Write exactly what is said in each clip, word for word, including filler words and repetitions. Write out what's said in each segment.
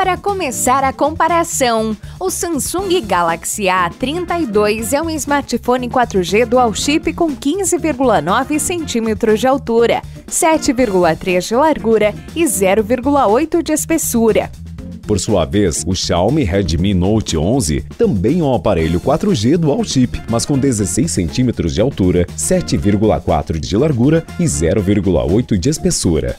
Para começar a comparação, o Samsung Galaxy A trinta e dois é um smartphone quatro G dual chip com quinze vírgula nove centímetros de altura, sete vírgula três de largura e zero vírgula oito de espessura. Por sua vez, o Xiaomi Redmi Note onze também é um aparelho quatro G dual chip, mas com dezesseis centímetros de altura, sete vírgula quatro de largura e zero vírgula oito de espessura.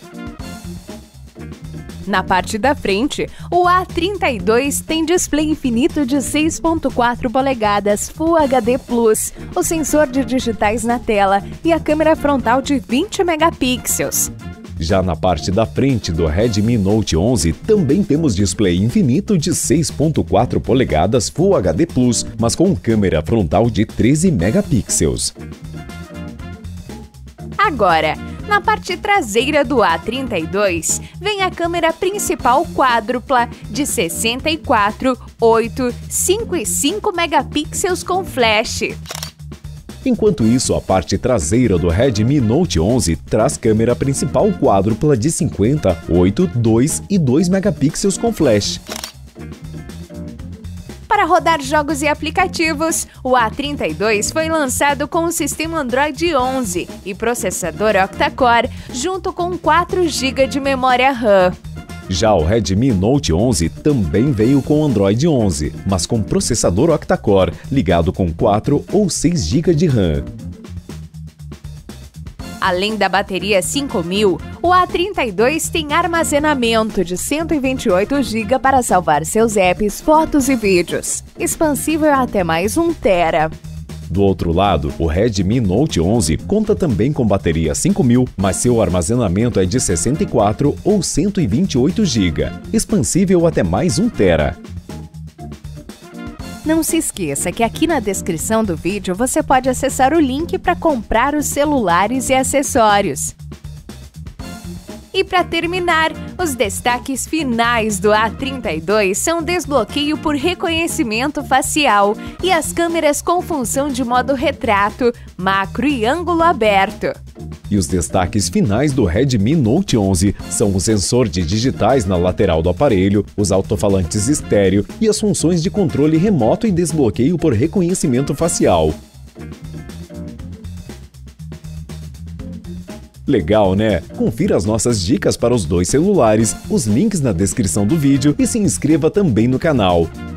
Na parte da frente, o A trinta e dois tem display infinito de seis vírgula quatro polegadas Full H D plus, o sensor de digitais na tela e a câmera frontal de vinte megapixels. Já na parte da frente do Redmi Note onze, também temos display infinito de seis vírgula quatro polegadas Full H D plus, mas com câmera frontal de treze megapixels. Agora, na parte traseira do A trinta e dois, vem a câmera principal quádrupla de sessenta e quatro, oito, cinco e cinco megapixels com flash. Enquanto isso, a parte traseira do Redmi Note onze traz câmera principal quádrupla de cinquenta, oito, dois e dois megapixels com flash. Para rodar jogos e aplicativos, o A trinta e dois foi lançado com o sistema Android onze e processador octa-core, junto com quatro gigas de memória RAM. Já o Redmi Note onze também veio com Android onze, mas com processador octa-core, ligado com quatro ou seis gigas de RAM. Além da bateria cinco mil, o A trinta e dois tem armazenamento de cento e vinte e oito gigas para salvar seus apps, fotos e vídeos. Expansível até mais um tera. Do outro lado, o Redmi Note onze conta também com bateria cinco mil, mas seu armazenamento é de sessenta e quatro ou cento e vinte e oito gigas, expansível até mais um tera. Não se esqueça que aqui na descrição do vídeo você pode acessar o link para comprar os celulares e acessórios. E para terminar, os destaques finais do A trinta e dois são desbloqueio por reconhecimento facial e as câmeras com função de modo retrato, macro e ângulo aberto. E os destaques finais do Redmi Note onze são o sensor de digitais na lateral do aparelho, os alto-falantes estéreo e as funções de controle remoto e desbloqueio por reconhecimento facial. Legal, né? Confira as nossas dicas para os dois celulares, os links na descrição do vídeo e se inscreva também no canal.